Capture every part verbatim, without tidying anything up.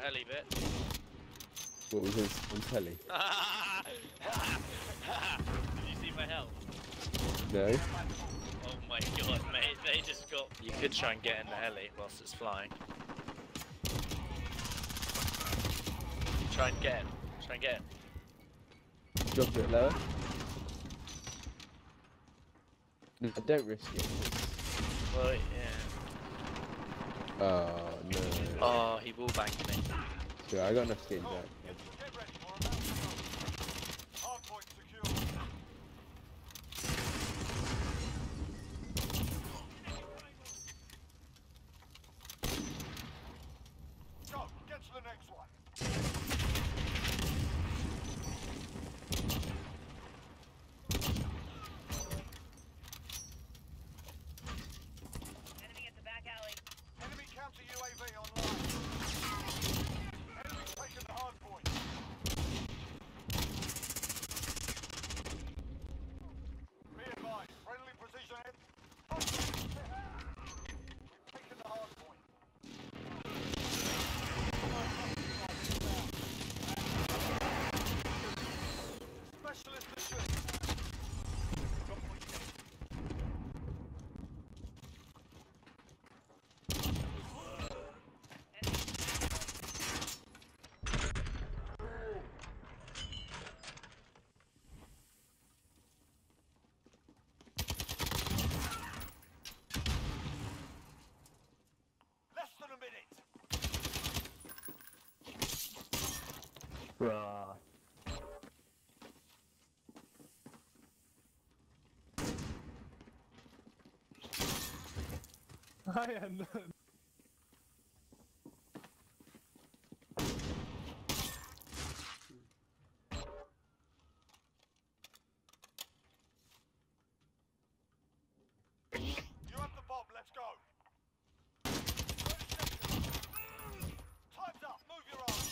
heli bit. What was his on telly? Did you see my health? No. Oh my god, mate, they just got... You could try and get in the heli whilst it's flying. Try and get in. Try and get in. Drop it lower. No, don't risk it. Well, yeah. Oh, no. Oh, he will bank me. Sure, I got enough skin back. Bruh. I am not. You have the bomb, let's go. Time's up, move your arms.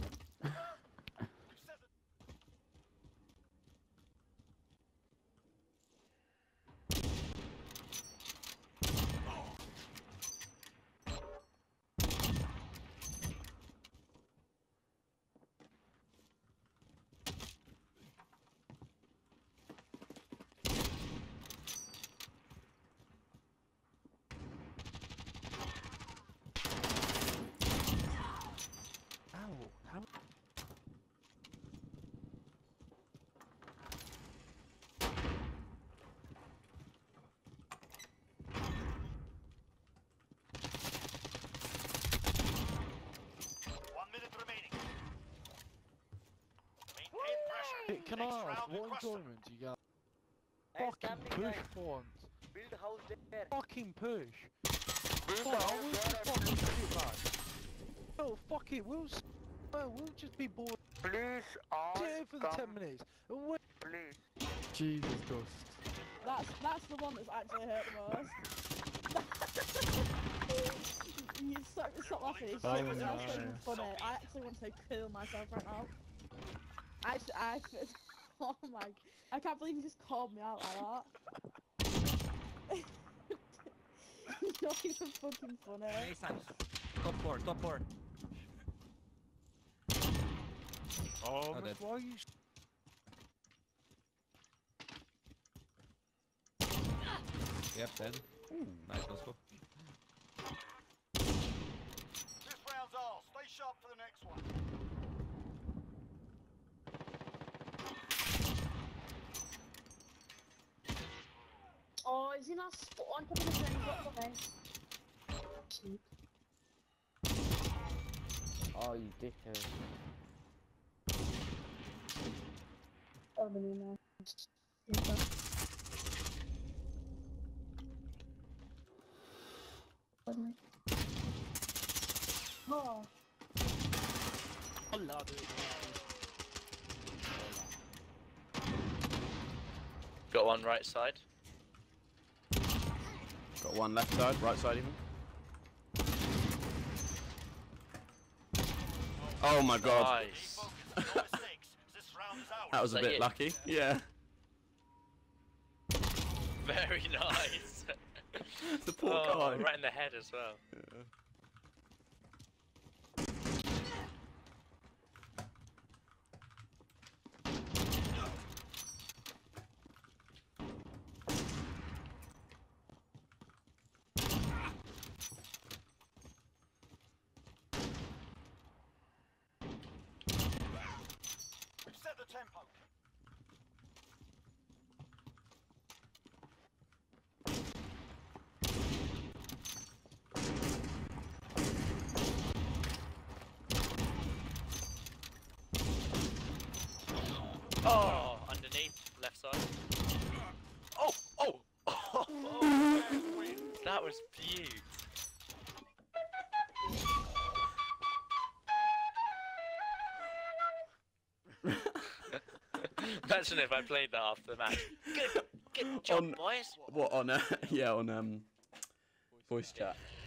Can I ask, what enjoyment do you get? Fucking push once. Build house there. Fucking push. Fuck, I will just fucking shit back. Oh, fuck it, we'll, s well, we'll just be bored. Please, Sit here for the ten minutes. And wait. Please. Jesus, Dust. That's, that's the one that's actually hurt the most. You stop, stop laughing, it's Oh, so, no. it's actually funny. I actually want to kill myself right now. I actually, I, oh my, I can't believe you just called me out like that. It's not even fucking funny. Nice times. Top four, top four. Oh, Oh, man, why are you... Yep, dead. Ooh, nice, no scope. This round's ours. Stay sharp for the next one. Oh, is he not spot on top of the train? What the Cute. Oh, you dickhead. Oh, the new man. Oh. Allah, dude. Got one right side. Got one left side, right side even. Oh my god. Nice. That was a Is that bit it? lucky. Yeah. Very nice. The poor Oh, guy. right in the head as well. Yeah. tempo. Oh, underneath, left side. Oh, oh, oh, oh. That was beaut. Imagine if I played that after the match. Good, good job, On- boys. What on? Uh, yeah, on um, voice chat.